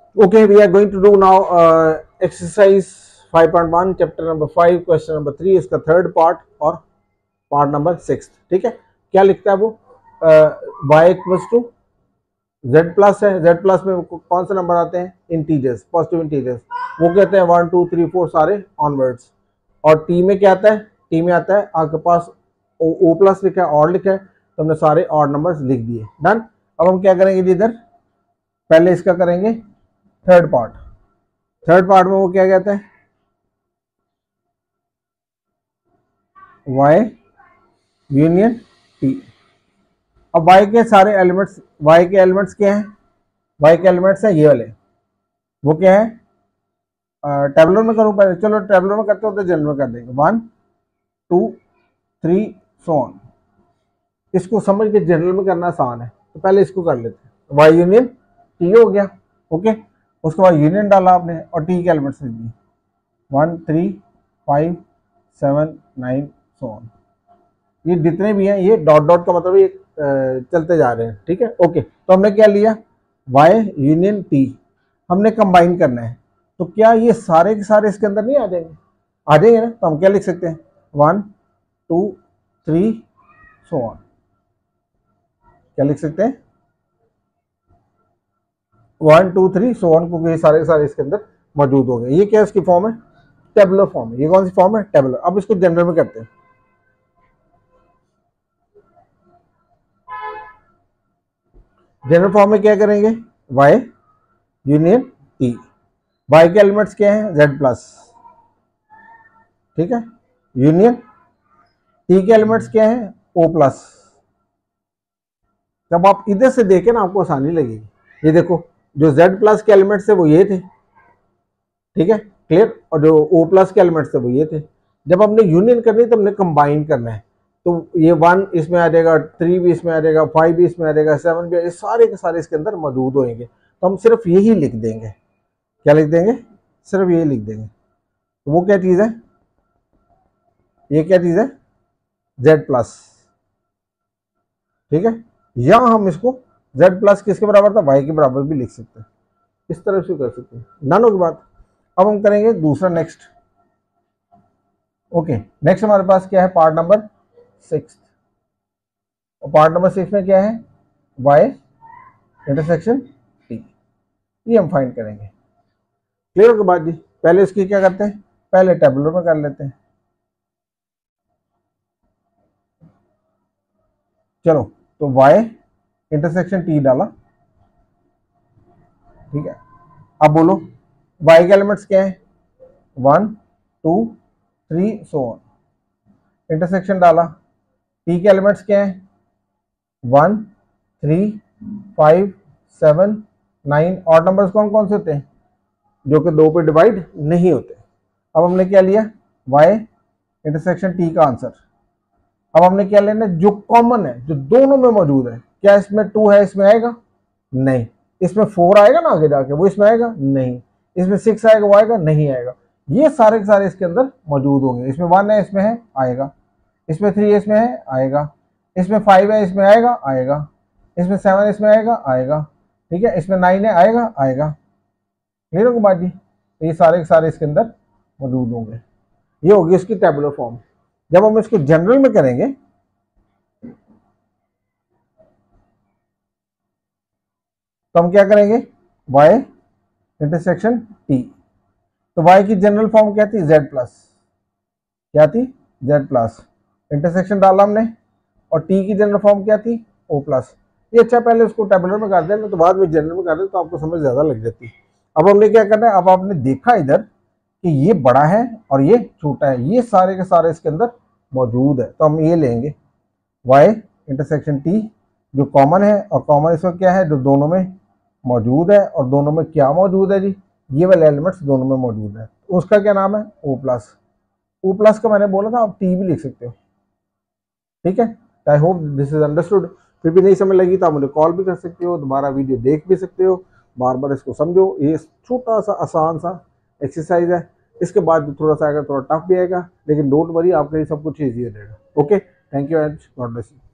Okay, we are going to do now exercise 5.1 chapter number 5 question number 3 इसका third part और part number 6। ठीक है, क्या लिखता है वो y equals to z plus है, z प्लस में कौन से नंबर आते हैं, इंटीजर्स, पॉजिटिव इंटीजर्स, वो कहते हैं 1 2 3 4 सारे ऑनवर्ड्स। और t में क्या आता है, t में आता है आपके पास o प्लस लिखा है, ऑड लिखा है, तो हमने सारे ऑड नंबर्स लिख दिए, डन। अब हम क्या करेंगे इधर, पहले इसका करेंगे थर्ड पार्ट। थर्ड पार्ट में वो क्या कहता है, y यूनियन t। अब y के सारे एलिमेंट्स, y के एलिमेंट्स क्या हैं, y के एलिमेंट्स हैं ये वाले, वो क्या है, टेबलर में करूं पहले, चलो टेबलर में करते हो तो जनरल में कर देंगे, 1 2 3 सो ऑन। इसको समझ के जनरल में करना आसान है, तो पहले इसको कर लेते हैं, y यूनियन t हो गया, ओके। उसके बाद यूनियन डाला आपने और t के एलिमेंट्स लिख दिए, 1 3 5 7 9 सो ऑन। ये जितने भी हैं ये डॉट डॉट का मतलब ये चलते जा रहे हैं, ठीक है, ओके। तो हमने क्या लिया, y यूनियन t हमने कंबाइन करना है, तो क्या ये सारे के सारे इसके अंदर नहीं आ जाएंगे, आ जाएंगे ना। तो हम क्या लिख सकते हैं, 1 2 3 सो ऑन। क्या लिख सकते हैं, 1 2 3 सो ऑन, क्योंकि ये सारे के सारे इसके अंदर मौजूद हो गए। ये क्या इसकी फॉर्म है, टेबुलर फॉर्म है। ये कौन सी फॉर्म है, टेबुलर। अब इसको जनरल में करते हैं, जनरल फॉर्म में क्या करेंगे, y यूनियन t। y के एलिमेंट्स क्या हैं, z प्लस, ठीक है, यूनियन t के एलिमेंट्स क्या हैं, o प्लस। जब आप इधर से देखें ना आपको आसानी लगेगी। ये देखो, जो z प्लस के एलिमेंट्स थे वो ये थे, ठीक है, क्लियर, और जो o प्लस के एलिमेंट्स थे वो ये थे। जब हमने यूनियन करनी है तो हमने कंबाइन करना है, तो ये 1 इसमें आ जाएगा, 3 भी इसमें आ जाएगा, 5 भी इसमें आ जाएगा, 7 भी, ये सारे के सारे इसके अंदर मौजूद होंगे। तो हम सिर्फ यही लिख देंगे, क्या लिख देंगे, सिर्फ यही लिख देंगे। तो वो क्या चीज़ है, ये क्या चीज़ है, z प्लस, ठीक है। या हम इसको z प्लस किसके बराबर था, y के बराबर भी लिख सकते हैं, इस तरह से कर सकते हैं, नानो की बात। अब हम करेंगे दूसरा नेक्स्ट, ओके। नेक्स्ट हमारे पास क्या है, पार्ट नंबर 6। और पार्ट नंबर 6 में क्या है, y इंटरसेक्शन t, ये हम फाइंड करेंगे। क्लियर के बाद जी, पहले इसकी क्या करते हैं, पहले टेबुलर में कर लेते हैं। चलो, तो y इंटरसेक्शन t डाला, ठीक है। अब बोलो y के एलिमेंट्स क्या है, 1 2 3 सो ऑन। इंटरसेक्शन डाला, t के एलिमेंट्स क्या है, 1 3 5 7 9। और नंबर्स कौन कौन से होते हैं, जो कि 2 पे डिवाइड नहीं होते। अब हमने क्या लिया, y इंटरसेक्शन t का आंसर। अब हमने क्या लेना, जो कॉमन है, जो दोनों में मौजूद है। क्या इसमें 2 है, इसमें आएगा नहीं। इसमें 4 आएगा ना आगे जाके, वो इसमें आएगा नहीं। इसमें 6 आएगा, वो आएगा नहीं, आएगा। ये सारे के सारे इसके अंदर मौजूद होंगे। इसमें 1 है, इसमें है, आएगा। इसमें 3 है, इसमें है, आएगा। इसमें 5 है, इसमें आएगा, आएगा। इसमें 7 है, इसमें आएगा, आएगा, ठीक है। इसमें 9 है, आएगा, आएगा। क्लियर होगा बात जी, तो ये सारे के सारे इसके अंदर मौजूद होंगे। ये होगी इसकी टेबुलर फॉर्म। जब हम इसको जनरल में करेंगे, तो हम क्या करेंगे, y इंटरसेक्शन t। तो y की जनरल फॉर्म क्या थी, z प्लस, क्या थी, z प्लस। इंटरसेक्शन डाला हमने, और t की जनरल फॉर्म क्या थी, o प्लस। ये अच्छा, पहले उसको टेबुलर में कर देना, तो बाद में जनरल में कर दे, तो आपको समझ ज्यादा लग जाती है। अब हमने क्या करना है, अब आपने देखा इधर कि ये बड़ा है और ये छोटा है, ये सारे के सारे इसके अंदर मौजूद है। तो हम ये लेंगे y इंटरसेक्शन t, जो कॉमन है, और कॉमन इसमें क्या है, जो दोनों में मौजूद है। और दोनों में क्या मौजूद है जी, ये वाले एलिमेंट्स दोनों में मौजूद है। उसका क्या नाम है, o प्लस। o प्लस का मैंने बोला था, आप t भी लिख सकते हो, ठीक है। I hope this is understood. फिर भी नहीं समझ लगी तो आप मुझे कॉल भी कर सकते हो, दोबारा वीडियो देख भी सकते हो, बार बार इसको समझो। ये छोटा सा आसान सा एक्सरसाइज है। इसके बाद थोड़ा सा आएगा, थोड़ा टफ भी आएगा, लेकिन डोंट वरी, आपके लिए सब कुछ ईजी रहेगा। Okay, thank you and God bless you.